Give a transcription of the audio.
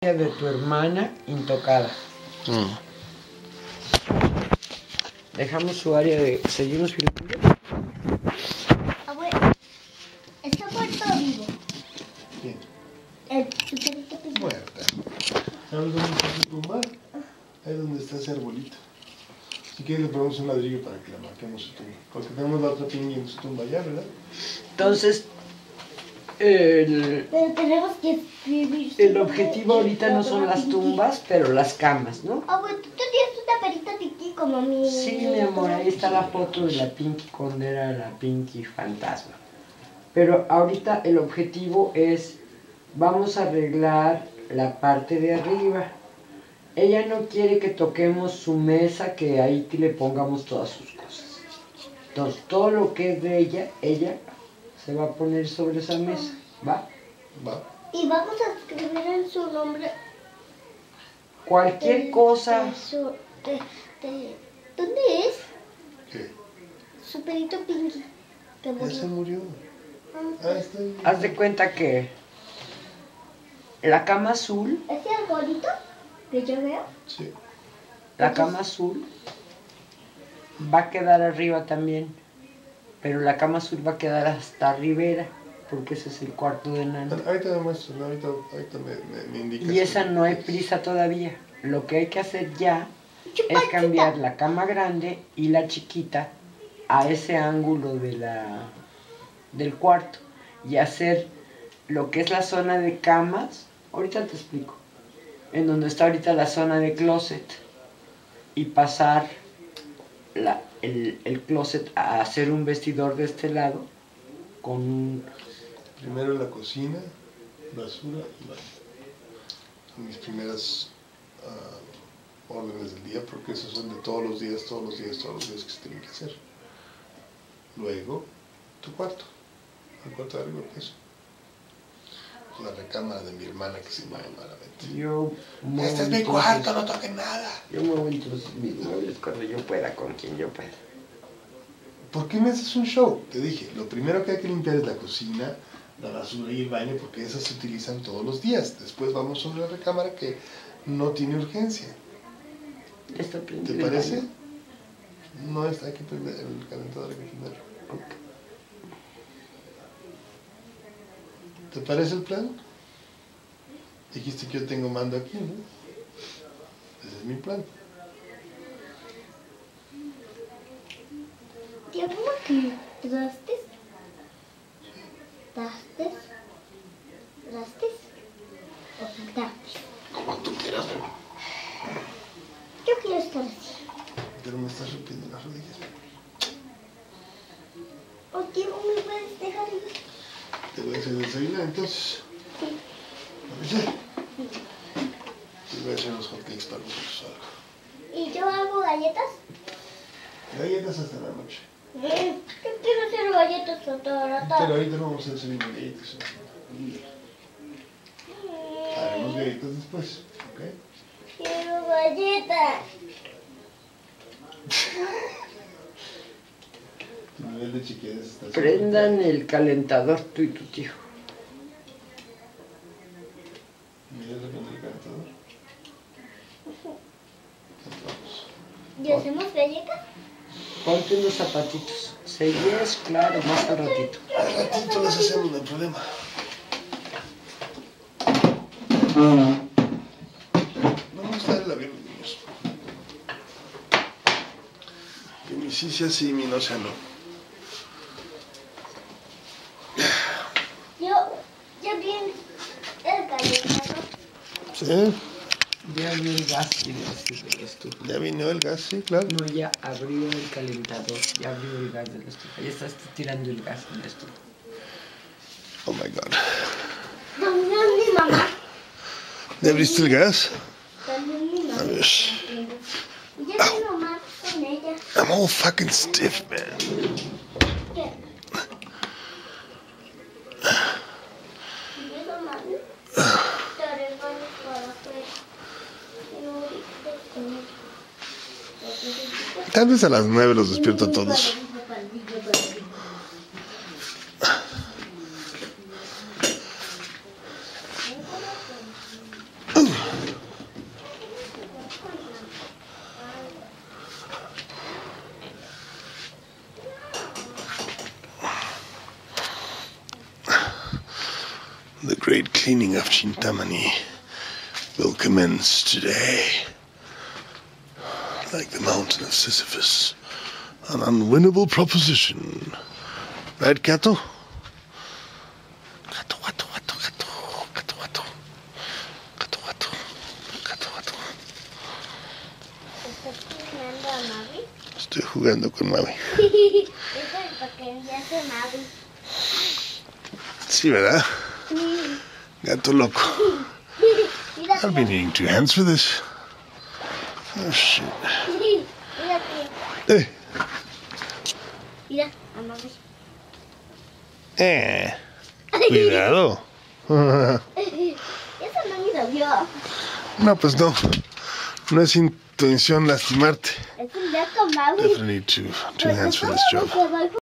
de tu hermana intocada. Dejamos su área de... ¿Seguimos filmando? Abuelo, está muerto o vivo. ¿Quién? El superito que... Muerta. ¿Sabes dónde está su tumba? Ahí donde está ese arbolito. Si quieres le ponemos un ladrillo para que la marquemos su tumba. Porque tenemos la otra pingui en su tumba ya, ¿verdad? Entonces, Pero tenemos que escribir... el objetivo ahorita no son las tumbas, pero las camas, ¿no? Abuelo, tú tienes una perita Pinky como mi... Sí, mi amor, ahí está la foto de la Pinky cuando era la Pinky fantasma. Pero ahorita el objetivo es, vamos a arreglar la parte de arriba. Ella no quiere que toquemos su mesa, que ahí le pongamos todas sus cosas. Entonces, todo lo que es de ella se va a poner sobre esa mesa, ¿va? Va. Y vamos a escribir en su nombre... Cualquier cosa... ¿Dónde es? ¿Qué? Su perito Pinky. Que Ya se murió. murió. Ah, está ahí. Haz de cuenta que la cama azul, ¿Ese arbolito que yo veo? Sí. la cama azul va a quedar arriba también, pero la cama azul va a quedar hasta arribera, porque ese es el cuarto de Nana. Ahorita me muestro, ¿no? ahorita me indicas. Y esa no hay prisa todavía. Lo que hay que hacer ya es cambiar la cama grande y la chiquita a ese ángulo del cuarto y hacer lo que es la zona de camas. Ahorita te explico. En donde está ahorita la zona de closet y pasar el closet a hacer un vestidor de este lado con Primero la cocina, basura y baño. Son mis primeras órdenes del día, porque esos son de todos los días que se tienen que hacer. Luego, tu cuarto. El cuarto de arriba, ¿qué es? La recámara de mi hermana que se llama malamente. yo muevo Este es mi entonces- cuarto, no toquen nada. Yo muevo entonces mis muebles cuando yo pueda, con quien yo pueda. ¿Por qué me haces un show? Te dije, lo primero que hay que limpiar es la cocina, la basura y el baño, porque esas se utilizan todos los días. Después vamos sobre la recámara que no tiene urgencia. ¿Está ¿Te prendido el parece? baño? No, hay que prender el calentador, hay que prenderlo. Ok. ¿Te parece el plan? Dijiste que yo tengo mando aquí, ¿no? Ese es mi plan. ¿Tiene que trastes? ¿Trastes? ¿O trastes? Como tú quieras, Yo quiero estar así. pero me estás rompiendo las rodillas. ¿O Diego me puedes dejar ir? Te voy a hacer desayunar entonces. Sí. ¿Lo te voy a hacer unos hotcakes para nosotros o algo. ¿Y yo hago galletas? Galletas hasta la noche. Yo quiero hacer galletas toda la Pero tarde. ahorita no vamos a hacer galletas. Haremos galletas después, ¿ok? Quiero galletas. Tu nivel de chiquez está... Prendan el calentador tú y tu tío. Mira lo que el calentador. Vamos. ¿Y hacemos galletas? Ponte unos zapatitos. ¿Seguías? Claro, más al ratito. Al ratito las hacemos, no hay problema. No me gusta el avión, niños. Que mi sí sea sí, mi no sea no. Ya vi el calentador. ¿Sí? Ya abrió el gas, quiere decir, de la estufa. ¿Ya vino el gas? Sí, claro. No, ya abrió el calentador, ya abrió el gas de la estufa. Ya estás tirando el gas en la estufa. Oh my god. También mi mamá. ¿Ya abriste el gas? También mi mamá. A ver. Y ya tengo más con ella. I'm all fucking stiff, man. ¿Qué? ¿Y eso, mami? Te haré ganas para afuera. Y ahorita con... Tal vez a las 9 los despierto a todos. great cleaning of Chintamani will commence today. Like the mountain of Sisyphus, an unwinnable proposition. Right, Gato? Gato, gato, gato, gato, gato, gato. Gato, gato, gato, gato. ¿Estás jugando a Mavi? Estoy jugando con Mavi. Eso es lo que hace Mavi. Sí, ¿verdad? Sí. Gato loco. Mira, I'll be needing 2 hands for this. Oh, shit. mira que. Mira, a Mavi. Cuidado. Eso no me dolió. No, pues no. No es intención lastimarte. Es un gato Mavi. Definitely need 2 hands for this job.